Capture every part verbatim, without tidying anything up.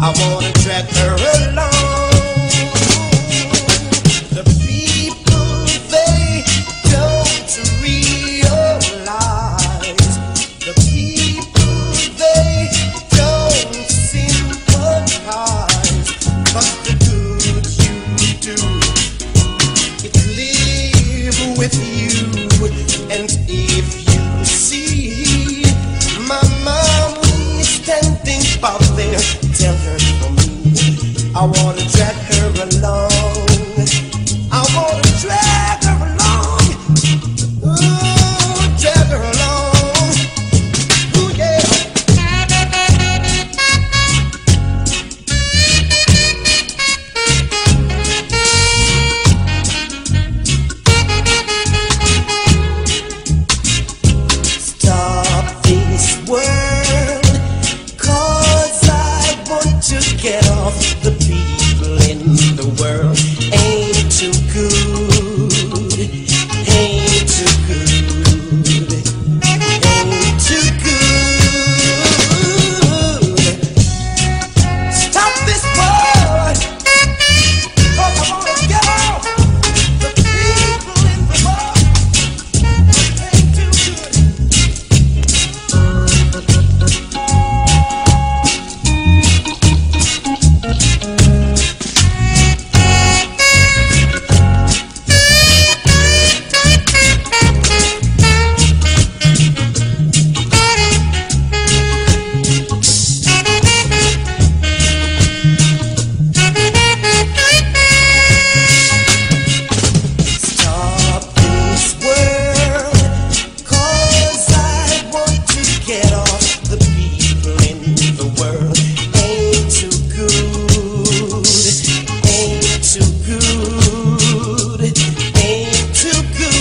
I wanna drag her along. The people, they don't realize. The people, they don't sympathize. But the good you do, it live with you. And if you see my mom standing out there, tell her for me, I wanna drag her along. I wanna drag her along. Ooh, drag her along. Ooh, yeah. Stop this world, 'cause I want to get off. The people in the world ain't too good, ain't too good, ain't too good. Stop this world, 'cause I want to get off. The people in the world ain't too good. Stop this world, 'cause I want to get off. The people in the world ain't too good, ain't too good, ain't too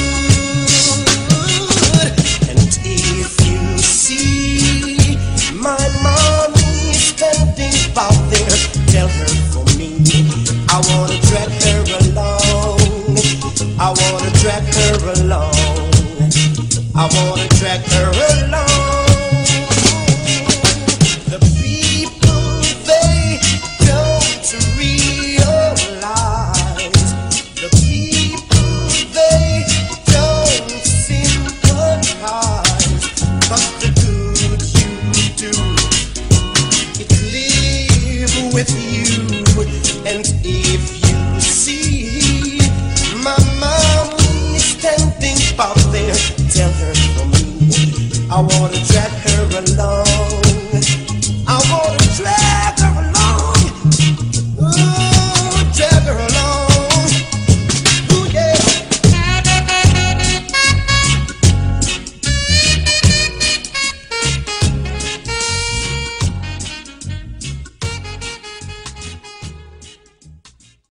good. And if you see my mommy standing out there, tell her for me, I wanna drag her along. I wanna drag her along. I wanna drag her along. The people, they don't realize. The people, they don't sympathize. But the good you do, it live with you. And if you see my mom standing out there, tell her for me, I wanna drag her along.